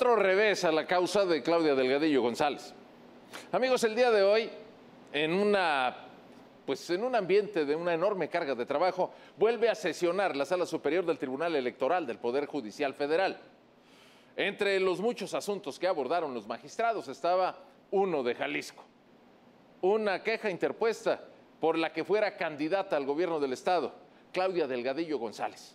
Otro revés a la causa de Claudia Delgadillo González. Amigos, el día de hoy, en un ambiente de una enorme carga de trabajo, vuelve a sesionar la Sala Superior del Tribunal Electoral del Poder Judicial Federal. Entre los muchos asuntos que abordaron los magistrados estaba uno de Jalisco. Una queja interpuesta por la que fuera candidata al gobierno del estado, Claudia Delgadillo González.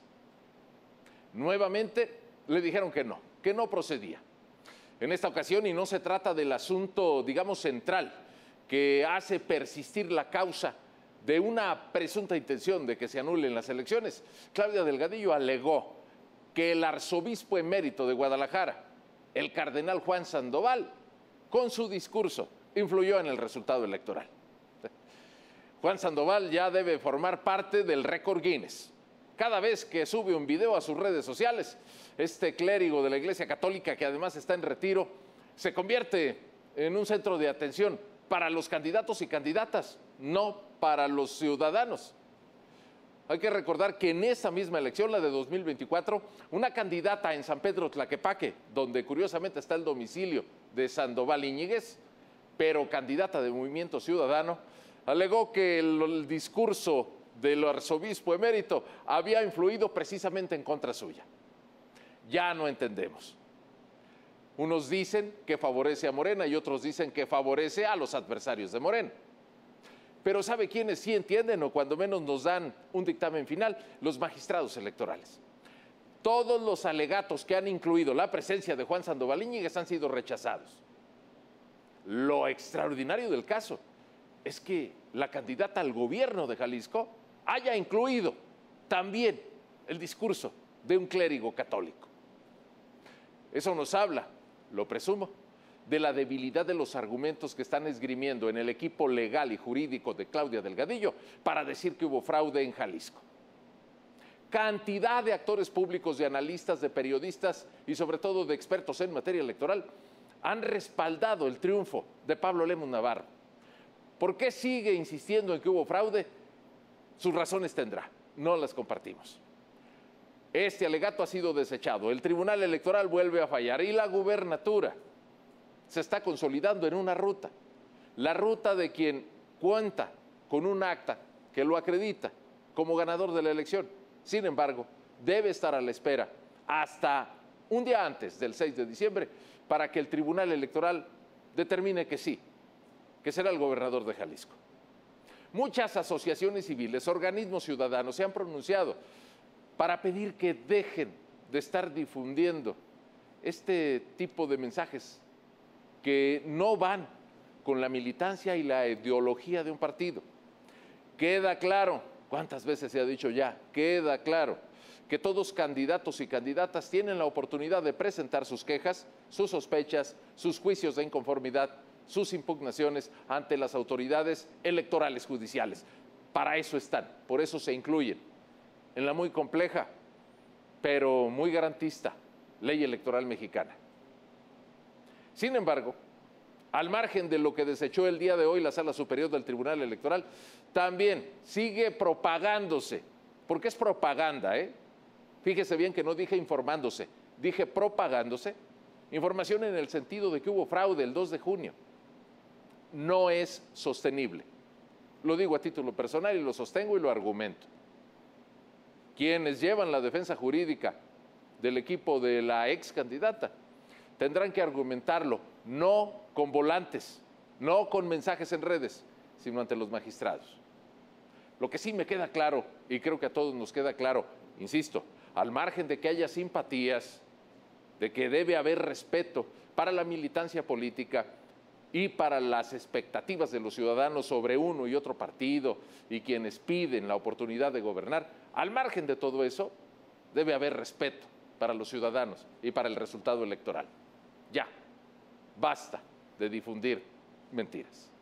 Nuevamente le dijeron que no procedía. En esta ocasión, y no se trata del asunto, digamos, central, que hace persistir la causa de una presunta intención de que se anulen las elecciones, Claudia Delgadillo alegó que el arzobispo emérito de Guadalajara, el cardenal Juan Sandoval, con su discurso influyó en el resultado electoral. Juan Sandoval ya debe formar parte del récord Guinness. Cada vez que sube un video a sus redes sociales, este clérigo de la Iglesia Católica, que además está en retiro, se convierte en un centro de atención para los candidatos y candidatas, no para los ciudadanos. Hay que recordar que en esa misma elección, la de 2024, una candidata en San Pedro Tlaquepaque, donde curiosamente está el domicilio de Sandoval Iñiguez, pero candidata de Movimiento Ciudadano, alegó que el discurso del arzobispo emérito había influido precisamente en contra suya. Ya no entendemos. Unos dicen que favorece a Morena y otros dicen que favorece a los adversarios de Morena. Pero ¿sabe quiénes sí entienden o cuando menos nos dan un dictamen final? Los magistrados electorales. Todos los alegatos que han incluido la presencia de Juan Sandoval Iñiguez han sido rechazados. Lo extraordinario del caso es que la candidata al gobierno de Jalisco haya incluido también el discurso de un clérigo católico. Eso nos habla, lo presumo, de la debilidad de los argumentos que están esgrimiendo en el equipo legal y jurídico de Claudia Delgadillo para decir que hubo fraude en Jalisco. Cantidad de actores públicos, de analistas, de periodistas y sobre todo de expertos en materia electoral han respaldado el triunfo de Pablo Lemus Navarro. ¿Por qué sigue insistiendo en que hubo fraude? Sus razones tendrá, no las compartimos. Este alegato ha sido desechado, el Tribunal Electoral vuelve a fallar y la gubernatura se está consolidando en una ruta, la ruta de quien cuenta con un acta que lo acredita como ganador de la elección. Sin embargo, debe estar a la espera hasta un día antes del 6 de diciembre para que el Tribunal Electoral determine que sí, que será el gobernador de Jalisco. Muchas asociaciones civiles, organismos ciudadanos se han pronunciado para pedir que dejen de estar difundiendo este tipo de mensajes que no van con la militancia y la ideología de un partido. Queda claro, ¿cuántas veces se ha dicho ya? Queda claro que todos candidatos y candidatas tienen la oportunidad de presentar sus quejas, sus sospechas, sus juicios de inconformidad, sus impugnaciones ante las autoridades electorales judiciales. Para eso están, por eso se incluyen en la muy compleja, pero muy garantista, ley electoral mexicana. Sin embargo, al margen de lo que desechó el día de hoy la Sala Superior del Tribunal Electoral, también sigue propagándose, porque es propaganda, ¿eh? Fíjese bien que no dije informándose, dije propagándose, información en el sentido de que hubo fraude el 2 de junio. No es sostenible. Lo digo a título personal y lo sostengo y lo argumento. Quienes llevan la defensa jurídica del equipo de la ex candidata tendrán que argumentarlo, no con volantes, no con mensajes en redes, sino ante los magistrados. Lo que sí me queda claro, y creo que a todos nos queda claro, insisto, al margen de que haya simpatías, de que debe haber respeto para la militancia política y para las expectativas de los ciudadanos sobre uno y otro partido y quienes piden la oportunidad de gobernar, al margen de todo eso, debe haber respeto para los ciudadanos y para el resultado electoral. Ya, basta de difundir mentiras.